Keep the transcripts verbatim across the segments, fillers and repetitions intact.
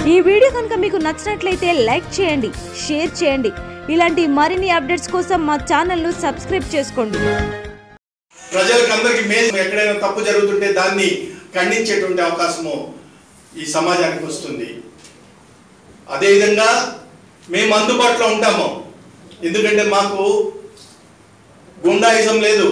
ఈ వీడియో కనుక మీకు నచ్చినట్లయితే లైక్ చేయండి, షేర్ చేయండి. ఇలాంటి మరిన్ని అప్డేట్స్ కోసం మా ఛానల్ ను సబ్స్క్రైబ్ చేసుకోండి. ప్రజలకందరికీ మేలు ఎక్కడైనా తప్పు జరుగుతుంటే దాన్ని ఖండించేటువంటి అవకాశము ఈ సమాజానికి వస్తుంది. అదేవిధంగా మేము అందుబాటులో ఉంటాము. ఎందుకంటే మాకు గుండాయిజం లేదు,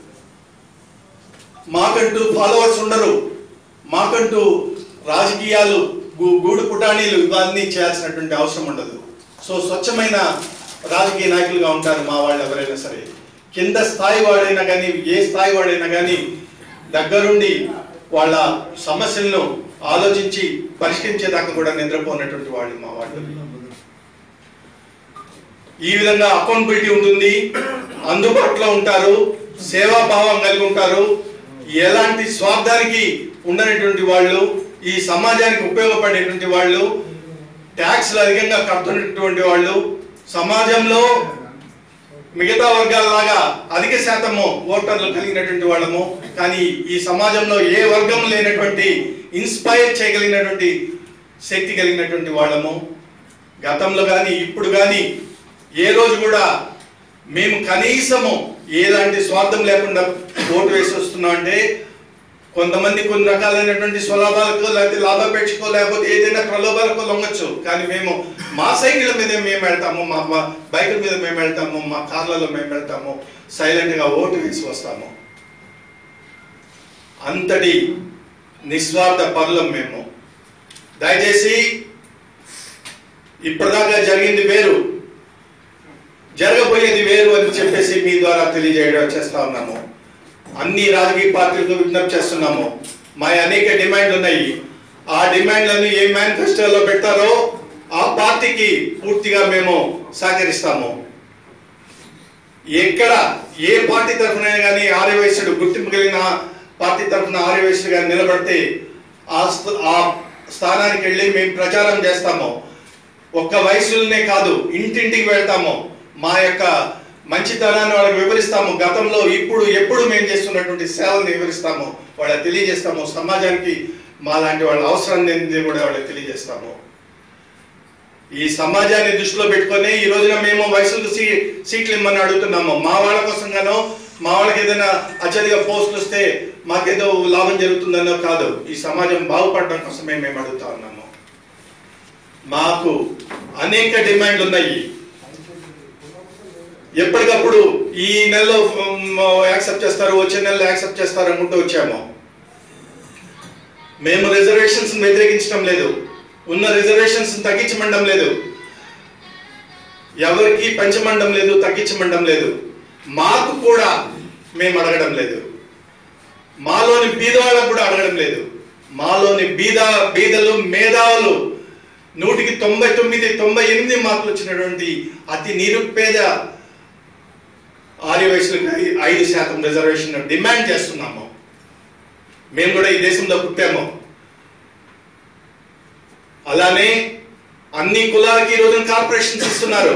మాకంటూ ఫాలోవర్స్ ఉండరు, మాకంటూ రాజకీయాలు గూడు పుటానీలు ఇవన్నీ చేయాల్సినటువంటి అవసరం ఉండదు. సో స్వచ్ఛమైన రాజకీయ నాయకులుగా ఉంటారు మా వాళ్ళు ఎవరైనా సరే. కింద స్థాయి వాడైనా కానీ ఏ స్థాయి వాడైనా కానీ దగ్గరుండి వాళ్ళ సమస్యలను ఆలోచించి పరిష్కరించేదాకా కూడా నిద్రపోయినటువంటి వాళ్ళు మా వాళ్ళు. ఈ విధంగా అకౌంటబిలిటీ ఉంటుంది, అందుబాటులో ఉంటారు, సేవాభావం కలిగి ఉంటారు, ఎలాంటి స్వార్థానికి ఉండనటువంటి వాళ్ళు, ఈ సమాజానికి ఉపయోగపడేటువంటి వాళ్ళు, ట్యాక్స్లు అధికంగా కడుతున్నటువంటి వాళ్ళు, సమాజంలో మిగతా వర్గాలలాగా అధిక శాతము ఓటర్లు కలిగినటువంటి వాళ్ళము. కానీ ఈ సమాజంలో ఏ వర్గం లేనటువంటి ఇన్స్పైర్ చేయగలిగినటువంటి శక్తి కలిగినటువంటి వాళ్ళము. గతంలో కానీ ఇప్పుడు కానీ ఏ రోజు కూడా మేము కనీసము ఎలాంటి స్వార్థం లేకుండా ఓటు వేసి వస్తున్నాం అంటే కొంతమంది కొన్ని రకాలైనటువంటి స్వలాభాలకు లేకపోతే లాభాపేక్షకో లేకపోతే ఏదైనా ప్రలోభాలకు లొంగచ్చు. కానీ మేము మా సైకిళ్ళ మీద మేము వెళ్తాము, మా బైకుల మీద మేము వెళ్తాము, మా కార్లలో మేము వెళ్తాము, సైలెంట్గా ఓటు వేసి వస్తాము. అంతటి నిస్వార్థ పరులం మేము. దయచేసి ఇప్పటిదాకా జరిగింది వేరు, జరగబోయేది వేరు అని చెప్పేసి మీ ద్వారా తెలియజేయడం చేస్తా ఉన్నాము. అన్ని రాజకీయ పార్టీలకు విజ్ఞప్తి చేస్తున్నాము. మా అనేక డిమాండ్లు ఉన్నాయి. ఆ డిమాండ్లను ఏ మేనిఫెస్టోలో పెడతారో ఆ పార్టీకి పూర్తిగా మేము సహకరిస్తాము. ఎక్కడ ఏ పార్టీ తరఫున కానీ ఆర్యవైశ్యుడు గుర్తింపు కలిగిన పార్టీ తరఫున ఆర్యవైశ్యుడు గారు నిలబడితే ఆ ఆ స్థానానికి వెళ్ళి మేము ప్రచారం చేస్తాము. ఒక్క వయసులనే కాదు, ఇంటింటికి వెళ్తాము, మా యొక్క మంచితనాన్ని వాళ్ళకి వివరిస్తాము. గతంలో ఇప్పుడు ఎప్పుడు మేము చేస్తున్నటువంటి సేవలను వివరిస్తాము, వాళ్ళకి తెలియజేస్తాము. సమాజానికి మా లాంటి వాళ్ళ అవసరాన్ని కూడా వాళ్ళకి తెలియజేస్తాము. ఈ సమాజాన్ని దృష్టిలో పెట్టుకొని ఈ రోజున మేము వయసులకు సీ సీట్లు ఇమ్మని అడుగుతున్నాము. మా వాళ్ళ కోసం గానో మా వాళ్ళకి ఏదైనా అత్యధిక పోస్టులు వస్తే మాకేదో లాభం జరుగుతుందనో కాదు, ఈ సమాజం బాగుపడడం కోసమే మేము అడుగుతా ఉన్నాము. మాకు అనేక డిమాండ్లు ఉన్నాయి. ఎప్పటికప్పుడు ఈ నెలలో యాక్సెప్ట్ చేస్తారు, వచ్చే నెలలో యాక్సెప్ట్ చేస్తారు అనుకుంటూ వచ్చాము. మేము రిజర్వేషన్స్ వ్యతిరేకించడం లేదు, ఉన్న రిజర్వేషన్స్ తగ్గించమండం లేదు, ఎవరికి పెంచమండం లేదు, తగ్గించమండం లేదు. మాకు కూడా మేము అడగడం లేదు, మాలోని బీదవాళ్ళకు కూడా అడగడం లేదు. మాలోని బీద బీదలు మేధావులు నూటికి తొంభై తొమ్మిది తొంభై ఎనిమిది మార్కులు వచ్చినటువంటి అతి నిరుపేద ఆర్యవైశ్యులకు ఐదు శాతం రిజర్వేషన్ డిమాండ్ చేస్తున్నాము. మేము కూడా ఈ దేశంలో పుట్టాము. అలానే అన్ని కులాలకి ఈ రోజున కార్పొరేషన్స్ ఇస్తున్నారు.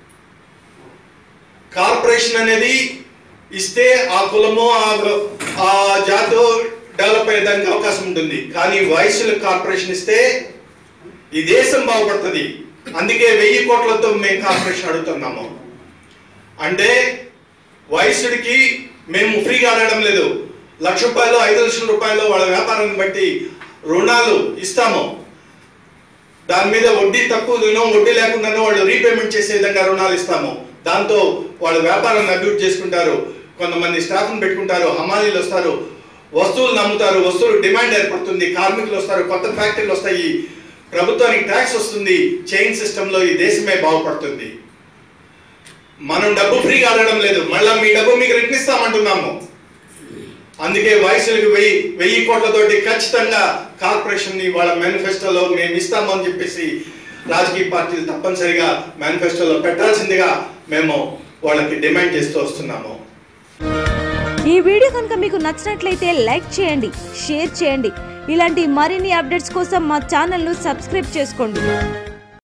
కార్పొరేషన్ అనేది ఇస్తే ఆ కులము ఆ జాతి డెవలప్ అయ్యేదానికి అవకాశం ఉంటుంది. కానీ వయసులకు కార్పొరేషన్ ఇస్తే ఈ దేశం బాగుపడుతుంది. అందుకే వెయ్యి కోట్లతో మేము కార్పొరేషన్ అడుగుతున్నాము. అంటే వయసుడికి మేము ఫ్రీగా అడగడం లేదు, లక్ష రూపాయలు ఐదు లక్షల రూపాయలు వాళ్ళ వ్యాపారాన్ని బట్టి రుణాలు ఇస్తాము. దాని మీద వడ్డీ తక్కువ వడ్డీ లేకుండానో వాళ్ళు రీపేమెంట్ చేసే విధంగా రుణాలు ఇస్తాము. దాంతో వాళ్ళ వ్యాపారాన్ని అభివృద్ధి చేసుకుంటారు. కొంతమంది స్టాఫ్ని పెట్టుకుంటారు, హమాలీలు వస్తారు, వస్తువులు నమ్ముతారు, వస్తువులు డిమాండ్ ఏర్పడుతుంది, కార్మికులు వస్తారు, కొత్త ఫ్యాక్టరీలు వస్తాయి, ప్రభుత్వానికి ట్యాక్స్ వస్తుంది, చైన్ సిస్టంలో ఈ దేశమే బాగుపడుతుంది. మనం డబ్బు ఫ్రీగా అడగడం లేదు, మళ్ళీ మీ డబ్బు మీకు రిటర్న్ ఇస్తామంటున్నాము. అందుకే వయసులకు వెయ్యి వెయ్యి కోట్లతోటి ఖచ్చితంగా కార్పొరేషన్ ని వాళ్ళ మేనిఫెస్టోలో మేము ఇస్తామని చెప్పేసి రాజకీయ పార్టీలు తప్పనిసరిగా మేనిఫెస్టోలో పెట్టాల్సిందిగా మేము వాళ్ళకి డిమాండ్ చేస్తూ వస్తున్నాము. ఈ వీడియో కనుక మీకు నచ్చినట్లయితే లైక్ చేయండి, షేర్ చేయండి. ఇలాంటి మరిన్ని అప్డేట్స్ కోసం మా ఛానల్ ను సబ్స్క్రైబ్ చేసుకోండి.